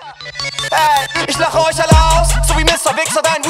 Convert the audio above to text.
Ey, ich lache euch alle aus, so wie Mr. Wichser dein